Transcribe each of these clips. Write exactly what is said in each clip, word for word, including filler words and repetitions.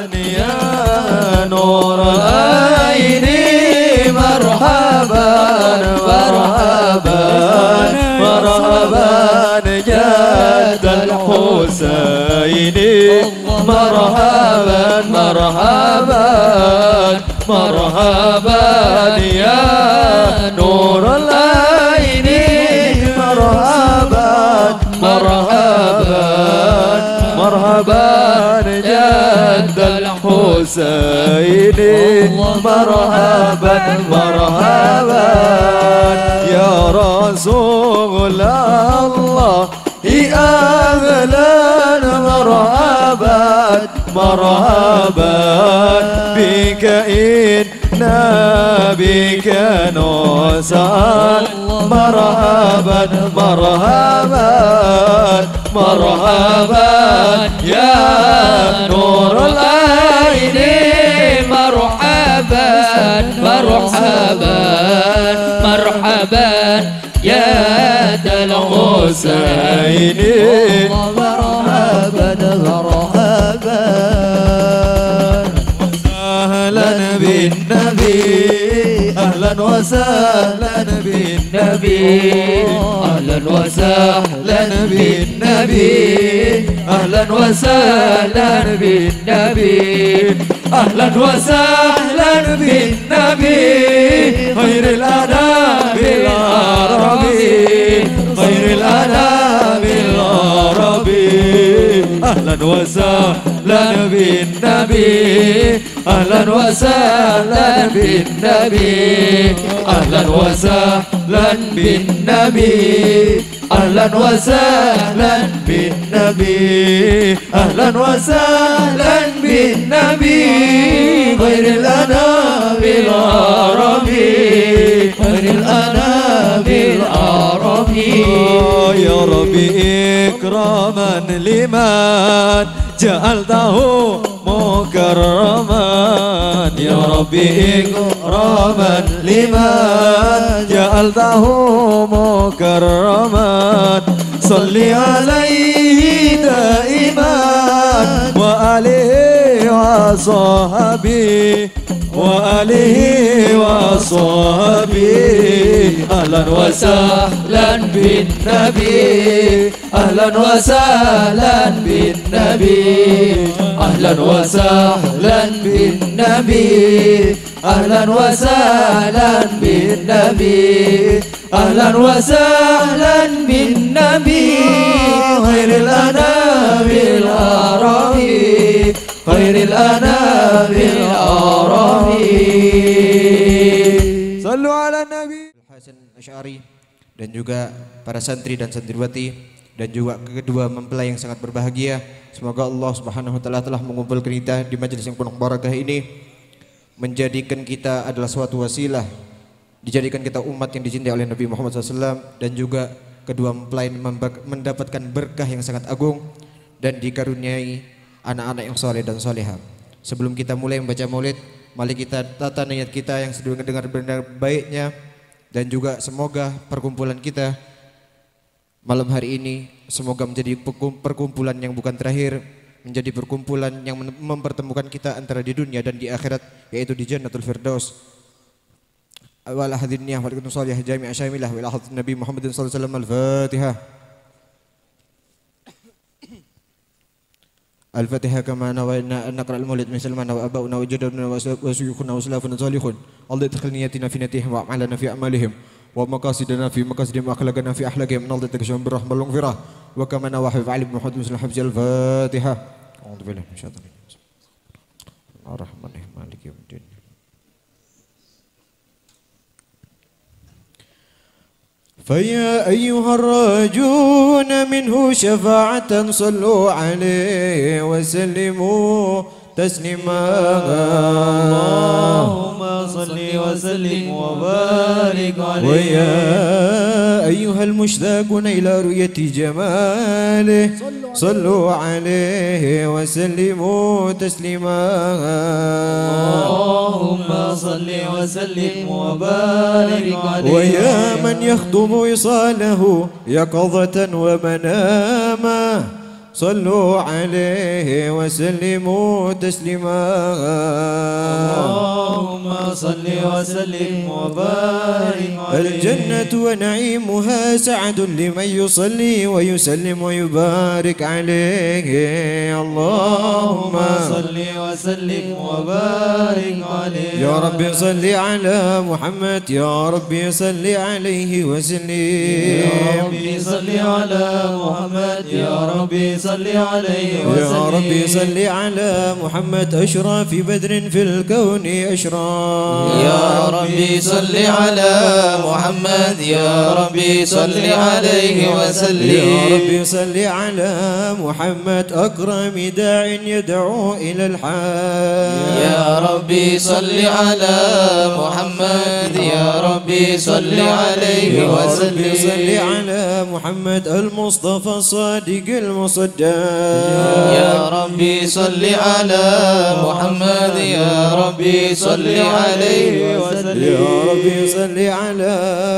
يا نور العين مرحبا مرحبا مرحبا جد الحسين مرحبا مرحبا مرحبا يا نور العين مرحبا مرحبا مرحبا جد الحسين مرحبا مرحبا يا رسول الله أهلا مرحبا مرحبا بك إنا بك نسأل مرحبا مرحبا مرحبا يا نور العين مرحبا مرحبا مرحبا يا ذا الحسين مرحبا مرحبا أهلا بالنبي أهلا وسهلا بالنبي أهلا وسهلا بالنبي أهلا وسهلا بالنبي أهلا وسهلا بالنبي خير الأنام العربي خير الأنام العربي أهلا وسهلا بالنبي أهلا وسهلا بالنبي أهلا وسهلا بالنبي أهلا وسهلا بالنبي أهلا وسهلا بالنبي خير الأنام العربي خير الأنام العربي يا ربي إكراما لمن جعلته مكرما يا ربي إكراما لمن جعلته مكرما صل عليه دائما وآله وصحبه وآله وصحبه أهلا وسهلا بالنبي أهلا وسهلا بالنبي أهلا وسهلا بالنبي أهلا وسهلا بالنبي أهلا وسهلا بالنبي خير الأنام العربي خير الأنام العربي صلوا على النبي Hasan Asy'ari dan juga para santri dan santriwati dan juga kedua mempelai yang sangat berbahagia. Semoga Allah Subhanahu wa taala telah mengumpulkan kita di majelis yang penuh barakah ini, menjadikan kita adalah suatu wasilah, dijadikan kita umat yang dicintai oleh Nabi Muhammad shallallahu alaihi wasallam, dan juga kedua mempelai mendapatkan berkah yang sangat agung dan dikaruniai anak-anak yang soleh dan soleha. Sebelum kita mulai membaca maulid, mari kita tata niat kita yang sedang mendengar benar baiknya, dan juga semoga perkumpulan kita malam hari ini semoga menjadi perkumpulan yang bukan terakhir, menjadi perkumpulan yang mempertemukan kita antara di dunia dan di akhirat, yaitu di Jannatul Firdaus. Wal hadiniyah wal salih jami' asyamilah wal hadz Nabi Muhammad sallallahu alaihi wasallam. Al-Fatihah. Al-Fatihah kama nawayna an naqra al-maulid misal ma nawa abauna wa jaduna wa suyukhuna wa salafuna salihun. Allah idkhil niyatina fi niyatihim wa a'malana fi a'malihim wa maqasidana fi maqasidihim wa akhlaqana fi akhlaqihim. Allah takshum birrahmah wal maghfirah wa kama nawa fi alim Muhammad sallallahu alaihi wasallam. Al-Fatihah. A'udzu billahi minasyaitonir rajim. Ar-Rahmanir Rahim Maliki yaumiddin. فيا أيها الراجون منه شفاعة صلوا عليه وسلموا تسليما. اللهم صل وسلم وبارك عليه. ويا أيها المشتاقون إلى رؤية جماله صلوا عليه وسلموا تسليما. اللهم صل وسلم وبارك عليه. ويا من يخدم وصاله يقظة ومناما صلوا عليه وسلموا تسليما. اللهم صل وسلم وبارك عليه. الجنة ونعيمها سعد لمن يصلي ويسلم ويبارك عليه. اللهم صل وسلم وبارك عليه. يا رب صل على محمد، يا رب صل عليه وسلم. يا رب صل على محمد، يا رب صل عليه وسلم. يا رب صل على محمد أشرف بدر في الكون أشرف. يا رب صل على محمد، يا رب صل عليه وسلم. يا رب صل على محمد أكرم داع يدعو إلى الحق. يا رب صل على محمد، يا رب صل عليه وسلم. يا رب صل على محمد المصطفى الصادق المصدق. يا رب صل على محمد، يا رب صل عليه وسلم. يا رب صل على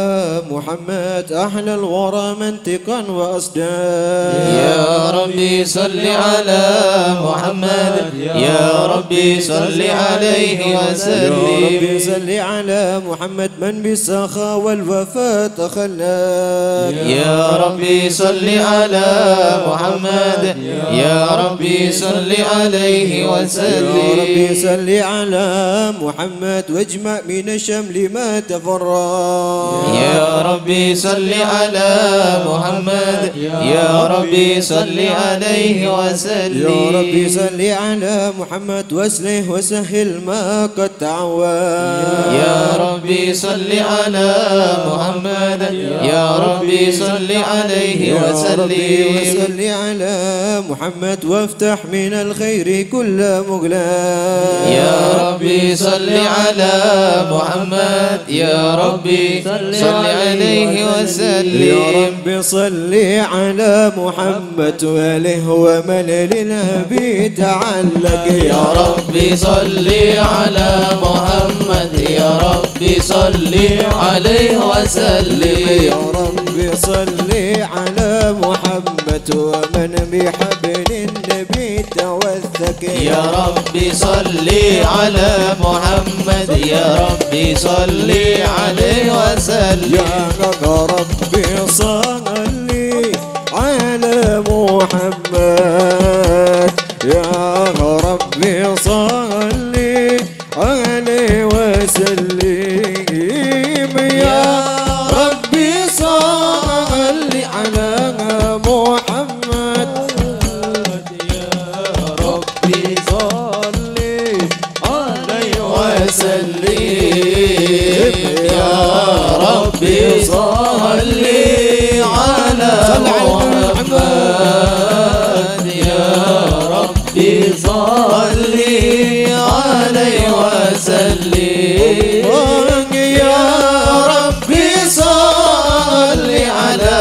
محمد أحلى الورى منطقا وأصداق. يا رب صل على محمد، يا رب صل عليه وسلم. يا رب صل على محمد من بالسخاء والوفاء تخلى. يا رب صل على محمد، يا رب صل عليه وسلم. يا رب صل على محمد واجمع من الشمل ما تفرق. يا رب صل على محمد، يا رب صل عليه وسلم. يا رب صل على محمد واسله وسهل ما قد تعود. يا رب صل على محمد، يا رب صل عليه وسلم. وصل على محمد وافتح من الخير كل مغلاق. يا رب صل على محمد، يا رب صل عليه وسلم. يا رب صل على محمد وآله ومن للنبي تعلق. يا رب صل على محمد، يا رب صل عليه وسلم. يا رب صل على محمد ومن بحبل النبي توثق. يا رب صل على محمد، يا رب صل عليه وسلم. يا رب صل على محمد، يا رب صل عليه وسلم. يا رب صل على محمد، يا رب صل عليه وسلم. يا رب صل على محمد، يا رب صل عليه وسلم. يا رب صل على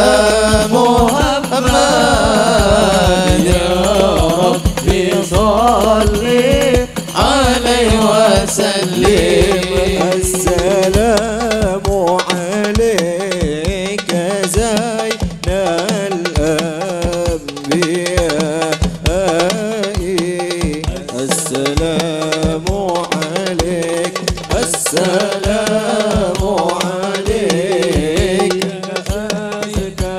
محمد، يا رب صل عليه وسلم. السلام عليك زين الأنبياء. السلام عليك، السلام عليك أزكى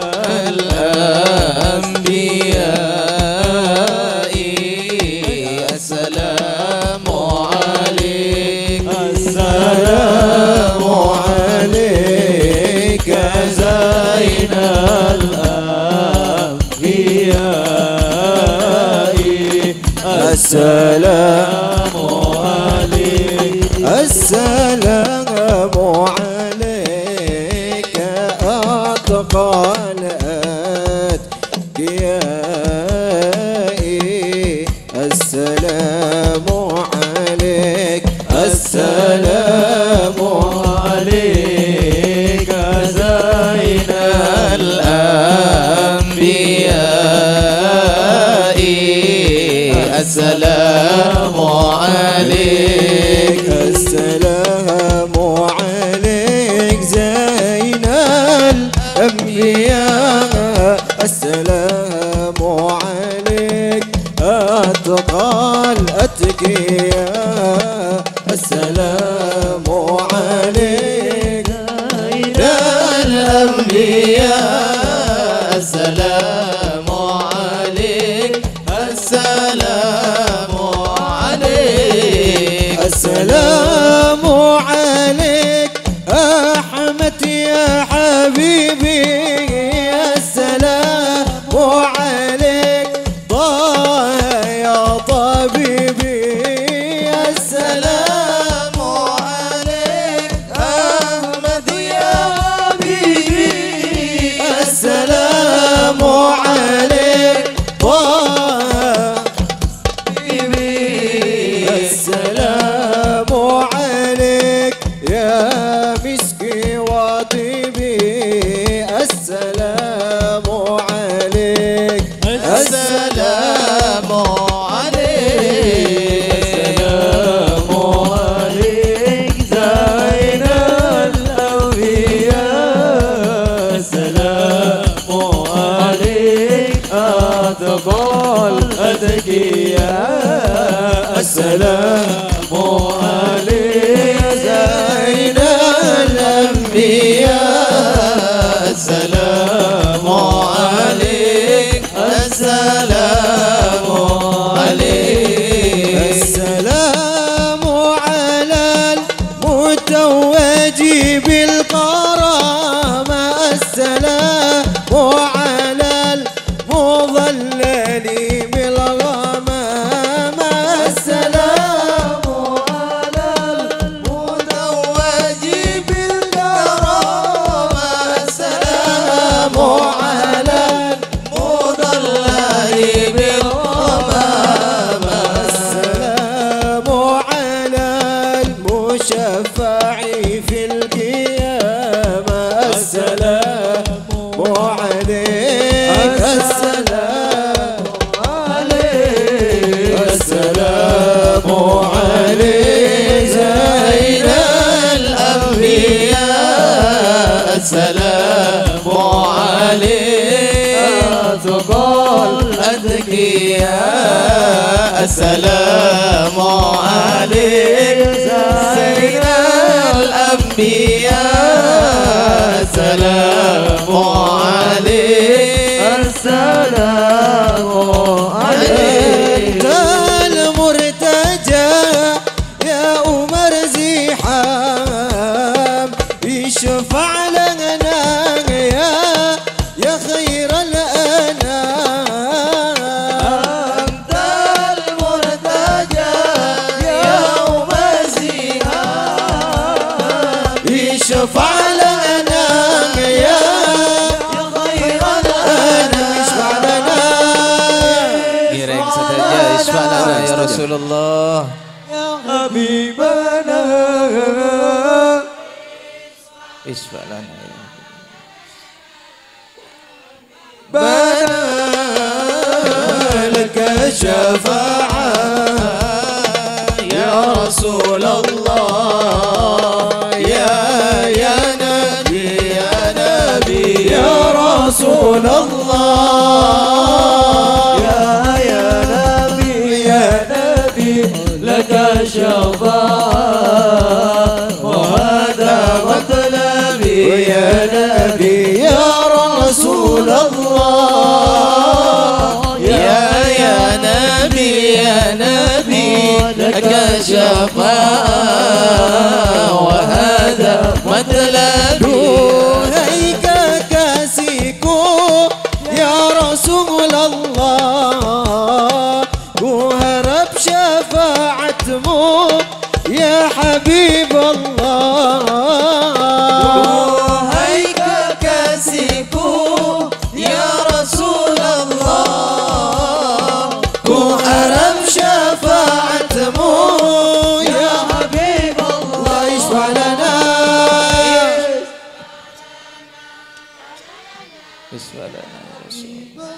الأنبياء. السلام عليك، السلام عليك زين الأنبياء. السلام عليك، السلام عليك أتقى الأتقياء. السلام عليك، السلام عليك زين الأنبياء. السلام عليك، السلام عليك زين الأنبياء. السلام عليك أتقيا السلام عليك يا الأنبياء السلام عليك السلام عليك السلام عليك أحمد يا حبيبي السلام عليك طه يا طبيبي السلام عليك أحمد يا حبيبي السلام عليك طه السلام عليك يا مسكي وطيبي السلام عليك السلام عليك السلام عليك زين الأنبياء السلام عليك أتقى الأتقياء السلام عليك زين الأنبياء السلام عليك السلام عليك السلام على المتوج بالكرامة السلام على المضلل بالغمامة السلام على المتوج بالكرامة السلام على المضلل بالغمامة السلام على المشفع في القيامة السلام عليك السلام عليك السلام عليك زين الأنبياء السلام عليك تقال الأتقياء السلام عليك زين الأنبياء السلام عليك السلام عليك المرتجى يا عمر زحام يشفع لنا يا يا خير الأنام أنت المرتجى يوم الزهام يشفع لنا يا خير أنا يشفع لنا Gireng saja isfa lana ya Rasulullah يا حبيبنا isfa lana ya بنا لك شفاعة يا رسول الله يا يا نبي يا نبي يا رسول الله يا يا نبي يا نبي لك شفاعة وهذا مطلبي يا نبي يا رسول الله يا يا نبي يا نبي لك شفاعة وهذا مطلبي هيك كاسيكو يا رسول الله وهرب شفاعتمو يا حبيب الله هيك كاسيكو يا رسول الله وهرب شفاعتمو يا حبيب الله يشفع لنا اشفع لنا يا رسول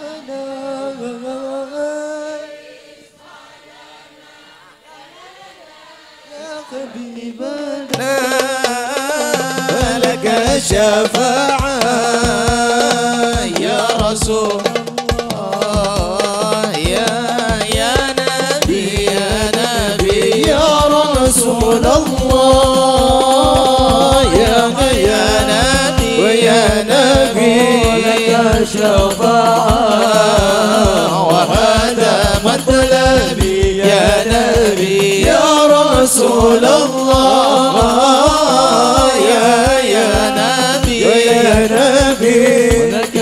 لك شفاعة يا رسول الله يا يا نبي يا رسول الله يا يا نبي ويا نبي لك شفاعة وهذا مطلبي يا نبي يا رسول الله يا يا نبي يا نبي لك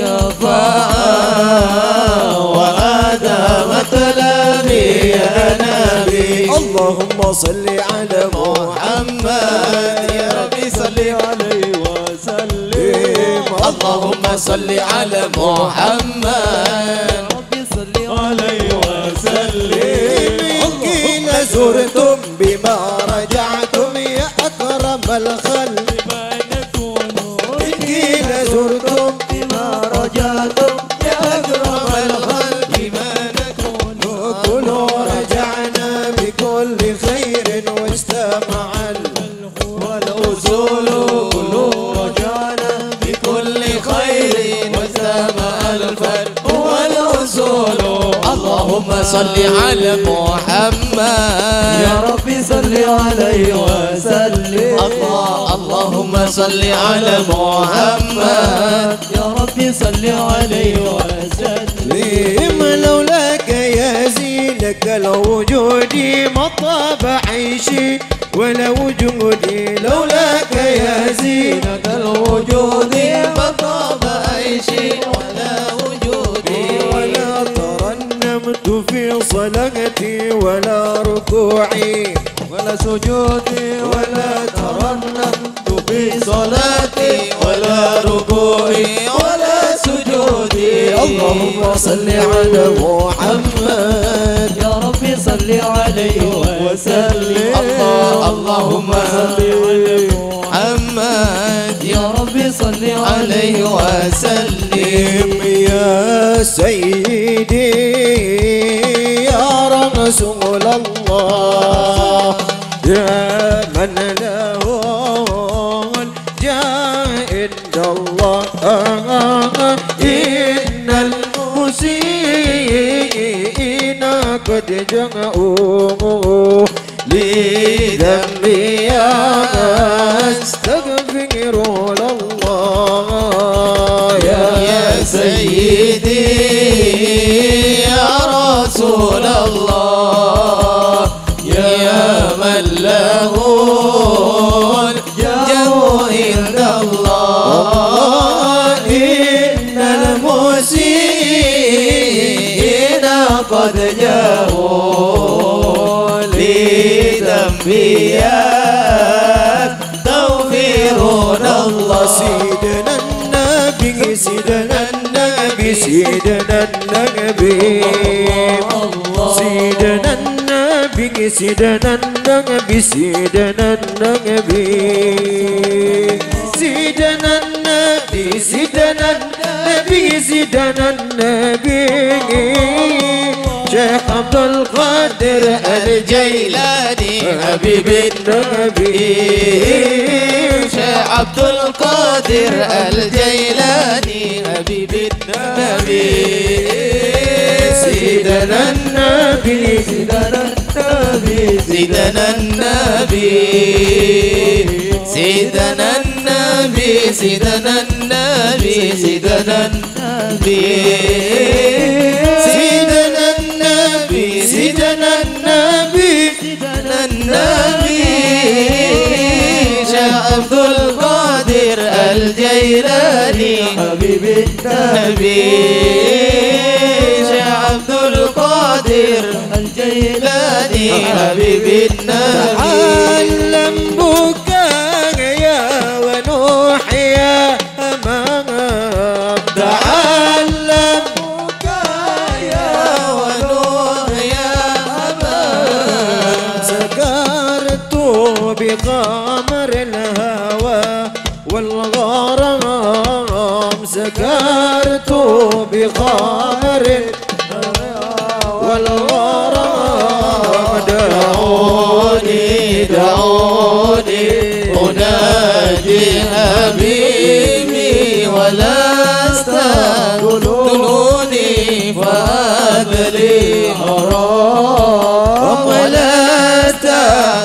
شفاعة وهذا مطلبي يا نبي اللهم صل على محمد يا ربي صل عليه وسلم اللهم صل على محمد ربي صل عليه وسلم إن زرتم بما رجعتم يا أكرم الخلق بما نكون إن زرتم بما رجعتم يا أكرم الخلق بما نكون كلوا رجعنا بكل خير واجتمع والأصول كلوا رجعنا بكل خير واجتمع الفرق والأصول اللهم صل على محمد يا ربي صل عليه وسلم الله اللهم صل على محمد يا ربي صل عليه وسلم لولاك يا زينك الوجود ما طاب عيشي ولا وجودي لولاك يا زينك الوجود ما طاب عيشي ولا وجودي ولا ترنمت في صلاتي ولا ركوعي ولا سجودي ولا ترنمت في صلاتي ولا ركوعي ولا سجودي اللهم صل على محمد يا ربي صل عليه وسلم الله اللهم صل على محمد يا ربي صل عليه وسلم يا سيدي يا رسول الله يا من له الجاه عند الله إن المسيئين قد جمعوا لذنبي أستغفر الله يا سيدي يا رسول الله يا من له الجاه عند الله إن المسيئين قد جاءوا لذنبي يستغفرون الله سيدنا النبي سيدنا النبي سيدنا النبي سيدنا النبي سيدنا النبي سيدنا النبي سيدنا النبي سيدنا النبي سيدنا النبي شيخ عبد القادر الجيلاني حبيب النبي شيخ عبد القادر الجيلاني حبيب النبي سيدنا النبي سيدنا النبي سيدنا النبي سيدنا النبي سيدنا النبي سيدنا النبي سيدنا النبي سيدنا النبي سيدنا النبي شيخ عبد القادر الجيلاني حبيب النبي شيخ عبد القادر الجيلاني حبيب النبي تعلم بكايا ونوحيا أمام تعلم بكايا ونوحيا أمام سكرت بقمر الهوى والغرام سكرت بقمر والغرام دعوني دعوني أنادي حبيبي ولا استقلوني فأدري حرام ولا